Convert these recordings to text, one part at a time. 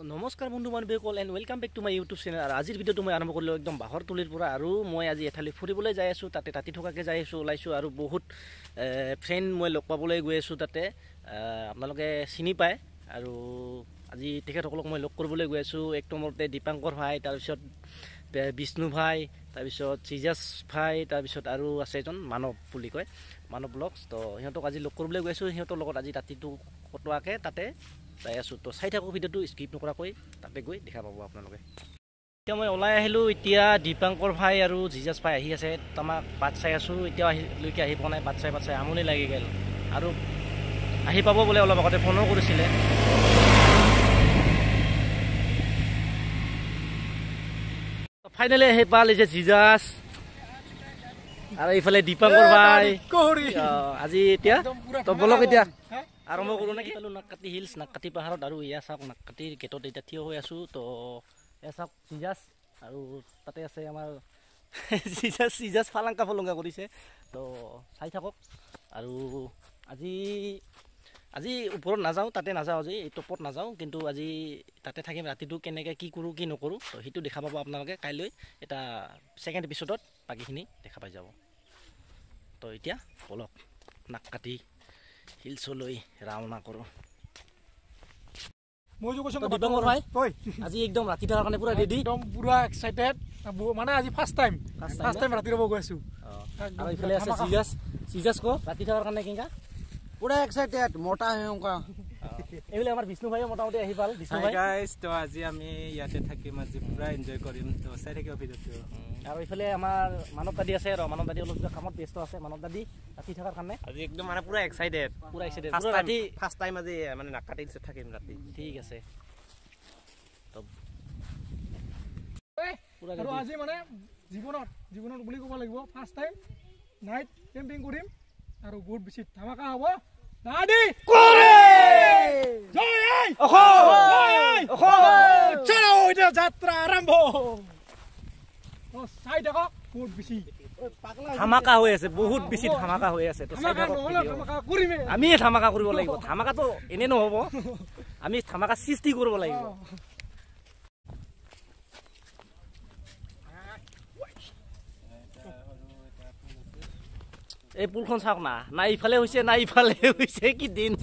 নমস্কাৰ বন্ধু বান্ধৱীসকল and welcome back to my YouTube channel. আৰু আজিৰ ভিডিঅ'টো মই আৰম্ভ কৰিলোঁ একদম বাহৰ তুলিৰ পৰা। আৰু মই আজি এঠাইলৈ ফুৰিবলৈ যাই আছোঁ, তাতে ৰাতি থকাকৈ যাই আছোঁ, ওলাইছোঁ। আৰু বহুত ফ্ৰেণ্ড মই লগ পাবলৈ গৈ আছোঁ তাতে, আপোনালোকে চিনি পায়। আৰু আজি তেখেতসকলক মই লগ কৰিবলৈ গৈ আছোঁ। এক নম্বৰতে দীপাংকৰ ভাই, তাৰপিছত বিষ্ণু ভাই, তাৰপিছত চিজাছ ভাই, তাৰপিছত আৰু আছে এজন মানৱ বুলি কয়, মানৱ ব্লগছ। তো সিহঁতক আজি লগ কৰিবলৈ গৈ আছোঁ। সিহঁতৰ লগত আজি ৰাতিটো কটোৱাকৈ তাতে যাই আছোঁ। তো চাই থাকোঁ ভিডিঅ'টো, স্কিপ নকৰাকৈ তাতে গৈ দেখা পাব আপোনালোকে। এতিয়া মই ওলাই আহিলোঁ। এতিয়া দীপাংকৰ ভাই আৰু জিজাছ ভাই আহি আছে, আমাক বাট চাই আছোঁ। এতিয়াও লৈকে আহি পোৱা নাই, বাট চাই আমনি লাগি গ'ল। আৰু আহি পাব বোলে, অলপ আগতে ফোনো কৰিছিলে। ফাইনেলি আহি পাল যে জিজাছ আৰু এইফালে দীপাংকৰ ভাই। আজি এতিয়া তো বলক এতিয়া আৰম্ভ কৰোঁ নেকি? নাককাটি হিলছ, নাককাটি পাহাৰত। আৰু এয়া চাওক, নাককাটিৰ গেটত এতিয়া থিয় হৈ আছোঁ। তো এয়া চাওক জিজাছ, আৰু তাতে আছে আমাৰ জিজাছ ফালাংকা ফলংকা কৰিছে। তো চাই থাকক। আৰু আজি ওপৰত নাযাওঁ, তাতে নাযাওঁ, আজি এই টপত নাযাওঁ, কিন্তু আজি তাতে থাকিম। ৰাতিটো কেনেকৈ কি কৰোঁ কি নকৰোঁ তো সেইটো দেখা পাব আপোনালোকে কাইলৈ এটা ছেকেণ্ড এপিছ'ডত। বাকীখিনি দেখা পাই যাব। তো এতিয়া বলক নাককাটি হিলছলৈ ৰাওনা কৰোঁ। মই কৈছোঁ দীপাংকৰ ভাই আজি একদম ৰাতি থকাৰ কাৰণে পুৰা ৰেডি, একদম পুৰা এক্সাইটেড। মানে আজি ফাৰ্ষ্ট টাইম ৰাতি ৰ'ব গৈ আছোঁ। আৰু এইফালে আছে চিজাছ কো ৰাতি থকাৰ কাৰণে কেনেকা পুৰা এক্সাইটেড, মোটা হেংকা। এইফালে আমাৰ বিষ্ণু ভাইও মোটামুটি আহি পাল। বিষ্ণু ভাই তো আজি আমি ইয়াতে থাকিম, আজি পুৰা এনজয় কৰিম। তো চাই থাকিব ভিডিঅ'টো। আৰু এইফালে আমাৰ মানৱ দাদী আছে, আৰু মানৱ দাদী অলপ কামত ব্যস্ত আছে। মানৱ দাদী ৰাতি থকাৰ কাৰণে আজি একদম মানে পুৰা এক্সাইটেড, ৰাতি ফাৰ্ষ্ট টাইম আজি মানে নাককাটি থাকিম ৰাতি। ঠিক আছে। আৰু আজি মানে জীৱনত বুলি ক'ব লাগিব, ফাৰ্ষ্ট টাইম নাইট কেম্পিং কৰিম। আৰু বহুত বেছি ধামাকা হ'ব। যাত্ৰা আৰম্ভ। চাই থাকক, বহুত বেছি ধামাকা হৈ আছে, বহুত বেছি ধামাকা হৈ আছে। আমি ধামাকা কৰিব লাগিব। ধামাকাটো এনেই নহ'ব, আমি ধামাকা সৃষ্টি কৰিব লাগিব। এই পুলখন চাওক না ইফালে হৈছে না ইফালে হৈছে, কি দিন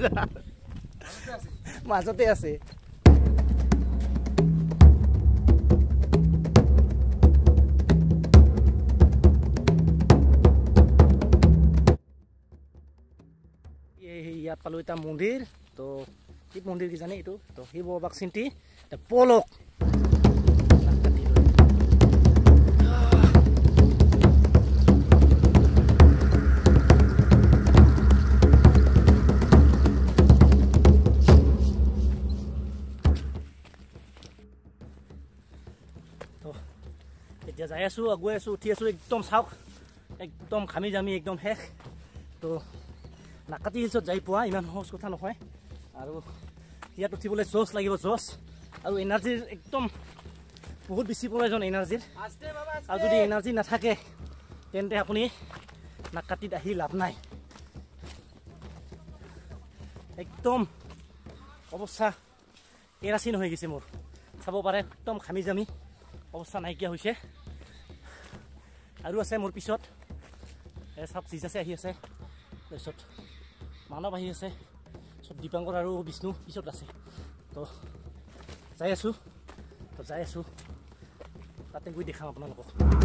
মাজতে আছে। ইয়াত পালোঁ এটা মন্দিৰ। তো কি মন্দিৰ কি জানে এইটো? তো শিৱ বাবাক চিন্তি পলক এতিয়া যাই আছোঁ, আগুৱাই আছোঁ, উঠি আছোঁ। একদম চাওক, একদম ঘামি জামি একদম শেষ। তো নাককাটি হিলছত যাই পোৱা ইমান সহজ কথা নহয়। আৰু ইয়াত উঠিবলৈ জছ লাগিব, জছ আৰু এনাৰ্জিৰ একদম বহুত বেছি প্ৰয়োজন এনাৰ্জিৰ। আৰু যদি এনাৰ্জি নাথাকে তেন্তে আপুনি নাককাটিত আহি লাভ নাই। একদম অৱস্থা কেৰাচিন হৈ গৈছে মোৰ, চাব পাৰে। একদম ঘামি জামি অৱস্থা নাইকিয়া হৈছে। আৰু আছে মোৰ পিছত চাওক, জিজাছে আহি আছে, তাৰপিছত মানৱ আহি আছে, চব দীপাংকৰ আৰু বিষ্ণু পিছত আছে। তো যাই আছোঁ, তাতে গৈ দেখাম আপোনালোকক।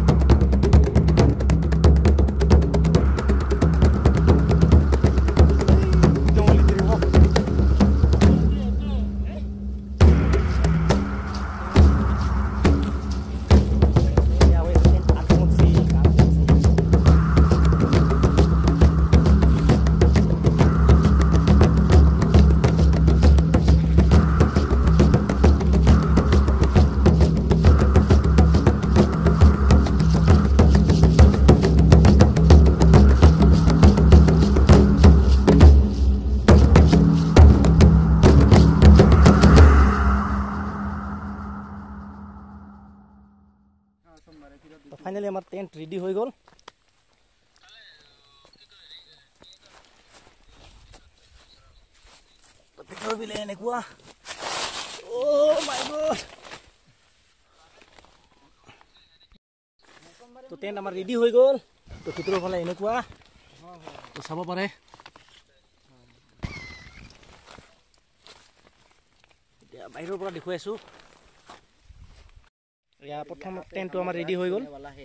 তো ফাইনেলি আমাৰ টেণ্ট ৰেডি হৈ গ'ল। ভিতৰৰ বিলে এনেকুৱা। Oh my God. তো টেণ্ট আমাৰ ৰেডি হৈ গ'ল তো ভিতৰৰ ফালে এনেকুৱা তো চাব পাৰে এতিয়া বাহিৰৰ পৰা দেখুৱাই আছোঁ এয়া প্ৰথম টেণ্টটো আমাৰ ৰেডি হৈ গ'ল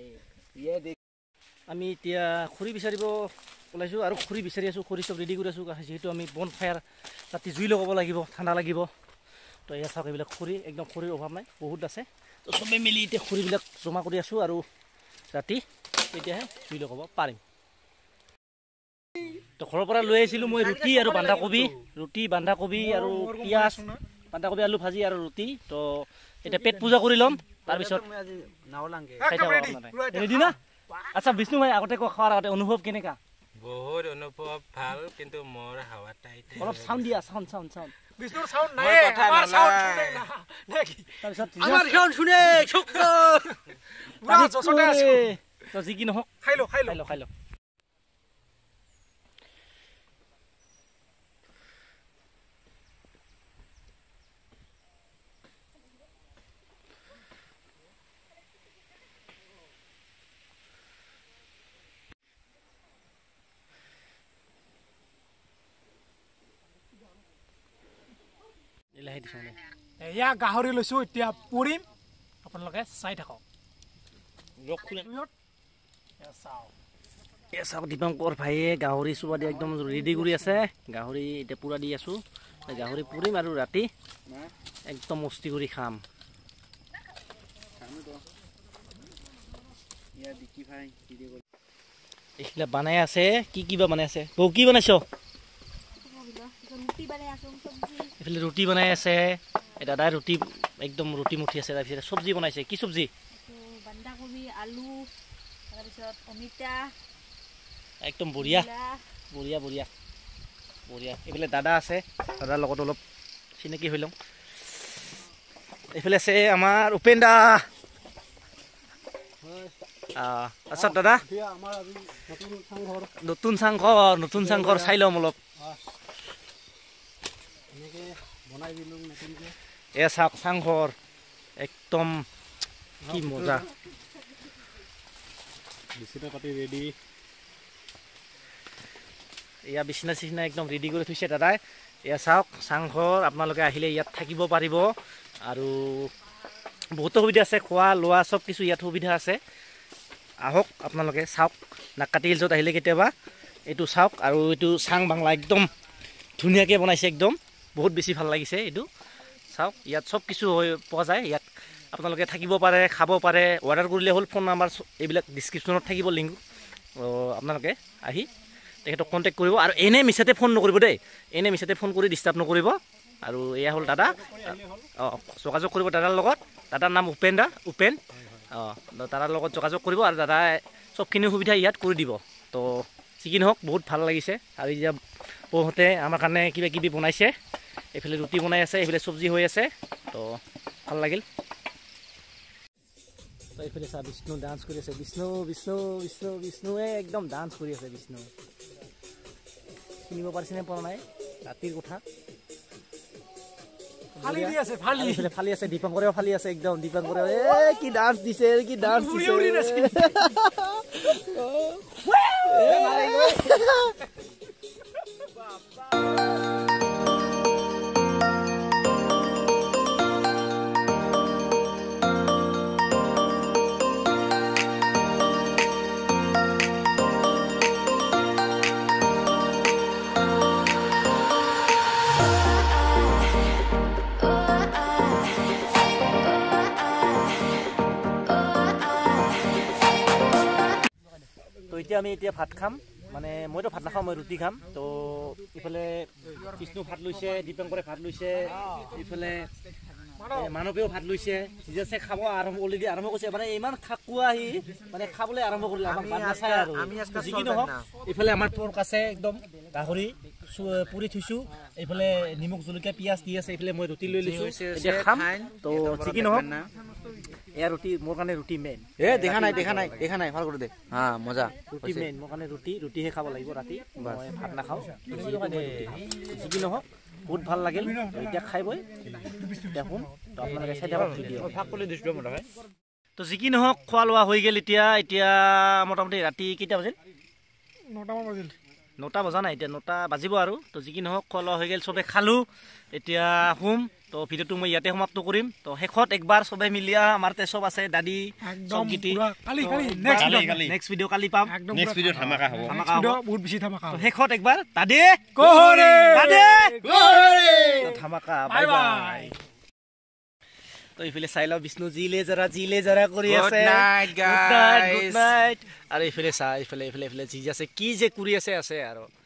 আমি এতিয়া খৰি বিচাৰিব ওলাইছোঁ আৰু খৰি বিচাৰি আছোঁ খৰি চব ৰেডি কৰি আছোঁ যিহেতু আমি বন ফায়াৰ ৰাতি জুই লগাব লাগিব ঠাণ্ডা লাগিব তো এয়া চাওক এইবিলাক খৰি একদম খৰিৰ অভাৱ নাই বহুত আছে তো চবেই মিলি এতিয়া খৰিবিলাক জমা কৰি আছোঁ আৰু ৰাতি তেতিয়াহে জুই লগাব পাৰিম তো ঘৰৰ পৰা লৈ আহিছিলোঁ মই ৰুটি আৰু বন্ধাকবি আৰু পিঁয়াজ বন্ধাকবি আলু ভাজি আৰু ৰুটি তো এতিয়া পেট পূজা কৰি ল'ম তাৰপিছত ৰেডি না আচ্ছা বিষ্ণু ভাই আগতে খোৱাৰ আগতে অনুভৱ কেনেকা বহুত অনুভৱ ভাল কিন্তু মোৰ হাৱা টাইট অলপ চাউণ্ড দিয়া চাউণ্ড বিষ্ণুৰ সাউণ্ড নাই আমাৰ সাউণ্ড শুনে না নেকি তাৰপিছত আমাৰ সাউণ্ড শুনে চক্ৰ পুৰা জছতে আছো তো যি কি নহওক খাই ল এয়া গাহৰি লৈছো এতিয়া পুৰিম আপোনালোকে চাই থাকক চাওক দীপংকৰ ভাইয়ে গাহৰি চুবা দি একদম ৰেডি কৰি আছে গাহৰি এতিয়া পুৰা দি আছোঁ গাহৰি পুৰিম আৰু ৰাতি একদম মস্তি কৰি খাম এইবিলাক বনাই আছে কি কিবা বনাই আছে বৌ কি বনাইছ এইফালে ৰুটি বনাই আছে দাদাই ৰুটি একদম ৰুটি মুঠি আছে তাৰপিছত চব্জি বনাইছে কি চব্জি বন্ধাকবি আলু তাৰপিছত অমিতা একদম বঢ়িয়া এইফালে দাদা আছে দাদাৰ লগত অলপ চিনাকি হৈ লওঁ এইফালে আছে আমাৰ উপেন দা আচ্ছা দাদা নতুন চাংঘৰ চাই ল'ম অলপ এ চাওক চাংঘৰ একদম কি মজা বিছনা পাতি ৰেডি এয়া বিছনা চিছনা একদম ৰেডি কৰি থৈছে দাদাই এয়া চাওক চাংঘৰ আপোনালোকে আহিলে ইয়াত থাকিব পাৰিব আৰু বহুত সুবিধা আছে খোৱা লোৱা চব কিছু ইয়াত সুবিধা আছে আহক আপোনালোকে চাওক নাকাটি হিলছত আহিলে কেতিয়াবা এইটো চাওক আৰু এইটো চাং বাংলা একদম ধুনীয়াকৈ বনাইছে একদম বহুত বেছি ভাল লাগিছে এইটো চাওক ইয়াত চব কিছু পোৱা যায় ইয়াত আপোনালোকে থাকিব পাৰে খাব পাৰে অৰ্ডাৰ কৰিলে হ'ল ফোন নাম্বাৰ এইবিলাক ডিছক্ৰিপশ্যনত থাকিব লিংক আপোনালোকে আহি তেখেতক কণ্টেক্ট কৰিব আৰু এনে মিছাতে ফোন নকৰিব দেই এনে মিছাতে ফোন কৰি ডিষ্টাৰ্ব নকৰিব আৰু এয়া হ'ল দাদা যোগাযোগ কৰিব দাদাৰ লগত দাদাৰ নাম উপেন দাদাৰ লগত যোগাযোগ কৰিব আৰু দাদাই চবখিনি সুবিধা ইয়াত কৰি দিব তো যি কি নহওক বহুত ভাল লাগিছে আৰু এতিয়া বৌহঁতে আমাৰ কাৰণে কিবা কিবি বনাইছে এইফালে ৰুটি বনাই আছে এইফালে চব্জি হৈ আছে তো ভাল লাগিল তো এইফালে চা বিষ্ণু ডান্স কৰি আছে বিষ্ণুৱে একদম ডান্স কৰি আছে বিষ্ণু চিনিব পাৰিছেনে পৰা নাই ৰাতিৰ কথা ফালি আছে দীপংকৰেও ফালি আছে একদম দীপংকৰে কি ডান্স দিছে আমি এতিয়া ভাত খাম মানে মইতো ভাত নাখাওঁ মই ৰুটি খাম তো ইফালে বিষ্ণু ভাত লৈছে দীপংকৰে ভাত লৈছে ইফালে মানৱেও ভাত লৈছে নিজে খাব অলৰেডি আৰম্ভ কৰিছে মানে ইমান খাকুৱা আহি মানে খাবলৈ আৰম্ভ কৰিলে আমাক ভাত নাচায় আৰু যি কি নহওক ইফালে আমাৰ পৰ্ক আছে একদম গাহৰি পুৰি থৈছোঁ এইফালে নিমখ জলকীয়া পিঁয়াজ দি আছে এইফালে মই ৰুটি লৈ লৈছোঁ এতিয়া খাম তো যি কি নহওক এয়া ৰুটি মোৰ কাৰণে ৰুটি মেইন দেখা নাই ভাল কৰি দে হা মজা ৰুটি মেইন মোৰ কাৰণে ৰুটিহে খাব লাগিব ৰাতি মই ভাত নাখাওঁ যি কি নহওক বহুত ভাল লাগিল এতিয়া খাই বৈ দেখোন তো আপোনালোকে চাই থাকক ভিডিঅ' তো যি কি নহওক খোৱা লোৱা হৈ গ'ল এতিয়া মোটামুটি ৰাতি কেইটা বাজিল 9টামান বাজিল 9টা বজা নাই এতিয়া 9টা বাজিব আৰু তো যি কি নহওক খোৱা লোৱা হৈ গ'ল চবে খালোঁ এতিয়া শুম তো ভিডিঅ'টো মই ইয়াতে সমাপ্ত কৰিম তো শেষত একবাৰ চবে মিলিয়া আমাৰ চব আছে দাদি একদম চবগিটি পুৰা কালি নেক্সট ভিডিঅ' কালি পাম একদম নেক্সট ভিডিঅ' ধামাকা হ'ব ধামাকা হ'ব। বহুত বেছি ধামাকা তো শেষত একবাৰ দাদি কোহৰে দাদি তো ধামাকা বাই বাই তো এইফালে চাই লওঁ বিষ্ণু জিলে জৰা কৰি আছে night, গুড guys. নাইট আৰু এইফালে চা এইফালে যি আছে কি যে কৰি আছে আৰু